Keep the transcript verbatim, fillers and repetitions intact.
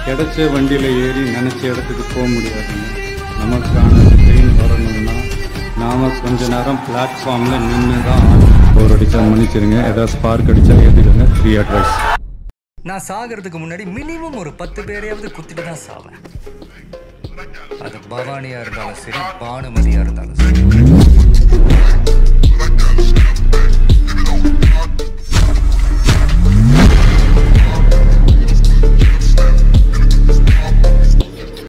கிடைச்ச வண்டியில் ஏறி நினச்ச இடத்துக்கு போக முடியாதுங்க. நமக்கான ட்ரெயின் வரணும்னா நாம் கொஞ்ச நேரம் பிளாட்ஃபார்மில் நின்று தான் போர் அடித்தா மன்னிச்சிருங்க. ஏதாவது ஸ்பார்க் அடித்தா ஏற்றிடுங்க. Free advice. நான் சாகிறதுக்கு முன்னாடி மினிமம் ஒரு பத்து பேரையாவது குத்திட்டு தான் சாவேன். அது பவானியாக இருந்தாலும் சரி, பானுமதியாக இருந்தாலும் சரி.